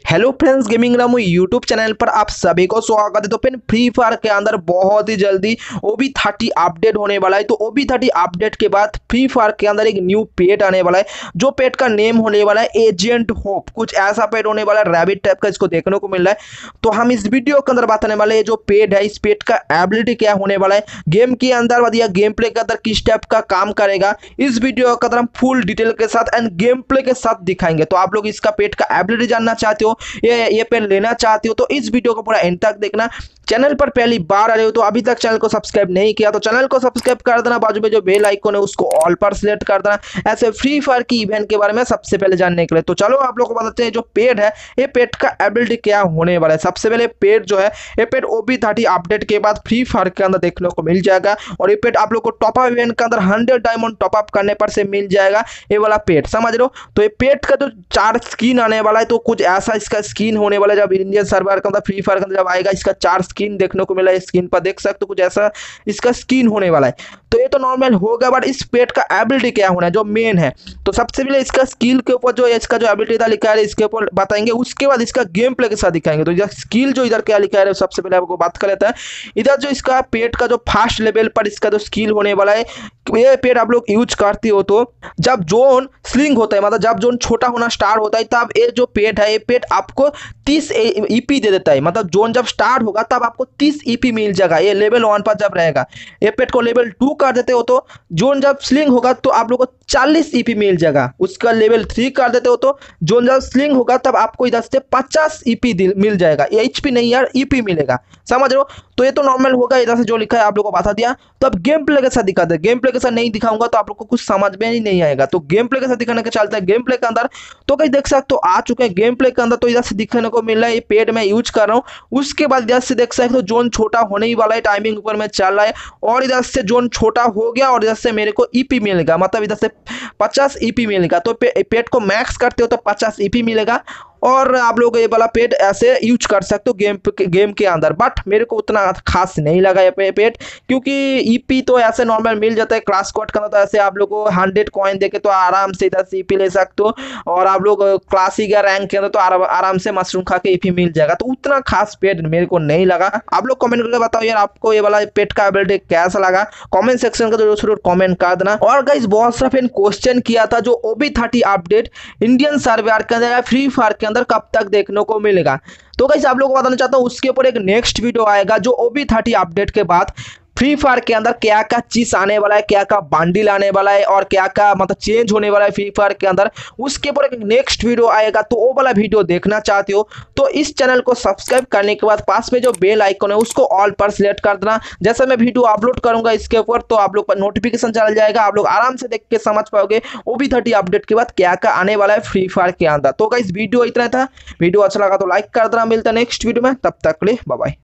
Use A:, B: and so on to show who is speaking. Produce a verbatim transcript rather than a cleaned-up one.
A: Hello friends, gaming Ramu YouTube channel पर आप सभी को स्वागत है। तो फिर फ्री फायर के अंदर बहुत ही जल्दी ओबी थर्टी अपडेट होने वाला है। तो ओबी थर्टी अपडेट के बाद फ्री फायर के अंदर एक न्यू पेट आने वाला है, जो पेट का नेम होने वाला है एजेंट होप। कुछ ऐसा पेट होने वाला है, रैबिट टाइप का इसको देखने को मिल रहा है। तो हम इस वीडियो के अंदर बात करने वाले हैं जो पेट है, इस पेट का एबिलिटी क्या होने वाला है, गेम के अंदर या गेम प्ले के अंदर किस टाइप का काम करेगा, इस वीडियो के अंदर हम फुल डिटेल के साथ एंड गेम प्ले के साथ दिखाएंगे। तो आप लोग इसका पेट का एबिलिटी जानना चाहते हो, ये ये पेन लेना चाहते हो, तो इस वीडियो को पूरा एंड तक देखना। चैनल पर पहली बार आ रहे हो तो अभी तक चैनल को सब्सक्राइब नहीं किया तो चैनल को सब्सक्राइब कर देना, बाजू में जो बेल आइकन है उसको ऑल पर सिलेक्ट कर देना, ऐसे फ्री फायर की इवेंट के बारे में सबसे पहले जानने के लिए। तो चलो आप लोगों को बताते हैं जो पेड है, ये पेड का एबिलिटी क्या होने वाला है। सबसे पहले पेड जो है, ये पेड ओबी थर्टी अपडेट के बाद फ्री फायर के अंदर देखने को मिल जाएगा, और ये पेड आप लोग को टॉप अप इवेंट के अंदर हंड्रेड डायमंड टॉप अप करने पर से मिल जाएगा ये वाला पेड, समझ लो। तो ये पेड का जो चार स्किन आने वाला है, तो कुछ ऐसा इसका स्किन होने वाला है। जब इंडियन सर्वर के अंदर फ्री फायर के अंदर जब आएगा, इसका चार स्किन देखने को मिला है, स्किन पर देख सकते हो कुछ ऐसा इसका स्किन होने वाला है। तो ये तो नॉर्मल होगा, बट इस पेट का एबिलिटी क्या होना है जो मेन है। तो सबसे पहले इसका स्किल के ऊपर जो इसका जो एबिलिटी था लिखा है इसके ऊपर बताएंगे, उसके बाद इसका गेम प्ले के साथ दिखाएंगे। तो इधर स्किल जो इधर क्या लिखा है सबसे पहले आपको बात कर लेता है। इधर जो इसका पेट का जो फर्स्ट लेवल पर इसका जो स्किल होने वाला है, ये पेट आप लोग यूज करती हो तो जब जोन स्लिंग होता है, मतलब जब जोन छोटा होना स्टार्ट होता है, तब ये जो पेट है, ये पेट आपको तीस ईपी दे देता है। मतलब जोन जब स्टार्ट होगा तब आपको तीस ईपी मिल जाएगा, ये लेवल वन पर जब रहेगा। ये पेट को लेवल टू कर देते हो तो जोन जब स्लिंग होगा तो आप लोग को चालीस ईपी मिल जाएगा। उसका लेवल थ्री कर देते हो तो जोन जब स्लिंग होगा तब आपको इधर से पचास ईपी मिल जाएगा। एचपी नहीं यार, ईपी मिलेगा, समझ रहे हो। तो ये तो नॉर्मल होगा, इधर से जो लिखा है आप लोगों को बता दिया। तो अब गेम प्ले के साथ दिखाते हैं। गेम प्ले के साथ नहीं दिखाऊंगा तो आप लोग को कुछ समझ में ही नहीं आएगा। तो गेम प्ले के साथ दिखाने के चलते हैं गेम प्ले के अंदर। तो कहीं देख सकते हो आ चुके हैं गेम प्ले के अंदर। तो इधर से दिखने को मिल रहा है ये पेड मैं यूज कर रहा हूँ। उसके बाद इधर से देख सकते हो जोन छोटा होने ही वाला है, टाइमिंग ऊपर में चल रहा है, और इधर से जोन छोटा हो गया और इधर से मेरे को ईपी मिलेगा, मतलब इधर से पचास ईपी मिलेगा। तो पे, पेड को मैक्स करते हो तो पचास ईपी मिलेगा, और आप लोग ये वाला पेड ऐसे यूज कर सकते हो गेम गेम के अंदर। बट मेरे को उतना खास नहीं लगा ये पेड, क्योंकि ईपी तो ऐसे नॉर्मल मिल जाता है। क्लास कोड का तो ऐसे आप लोग को हंड्रेड कॉइन देके तो आराम से इधर से ईपी ले सकते हो, और आप लोग क्लासिक या रैंक के अंदर तो आराम, आराम से मशरूम खा के ईपी मिल जाएगा। तो उतना खास पेड मेरे को नहीं लगा। आप लोग कमेंट करके बताओ यार आपको ये वाला पेड का एबिलिटी कैसा लगा, कमेंट सेक्शन का जरूर कमेंट कर देना। और गाइस बहुत सारा फ्रेंड क्वेश्चन किया था जो OB thirty update Indian server के अंदर या फ्री फायर के अंदर कब तक देखने को मिलेगा। तो गाइस आप लोगों को बताना चाहता हूँ उसके ऊपर एक नेक्स्ट वीडियो आएगा, जो ओबी थर्टी अपडेट के बाद फ्री फायर के अंदर क्या क्या चीज आने वाला है, क्या क्या बंडल आने वाला है, और क्या क्या मतलब चेंज होने वाला है फ्री फायर के अंदर, उसके ऊपर एक नेक्स्ट वीडियो आएगा। तो वो वाला वीडियो देखना चाहते हो तो इस चैनल को सब्सक्राइब करने के बाद पास में जो बेल आइकन है उसको ऑल पर सिलेक्ट कर देना। जैसे मैं वीडियो अपलोड करूंगा इसके ऊपर तो आप लोग पर नोटिफिकेशन चल जाएगा, आप लोग आराम से देख के समझ पाओगे ओबी थर्टी अपडेट के बाद क्या क्या आने वाला है फ्री फायर के अंदर। तो गाइस वीडियो इतना था, वीडियो अच्छा लगा तो लाइक कर देना। मिलता है नेक्स्ट वीडियो में, तब तक के लिए बाय बाय।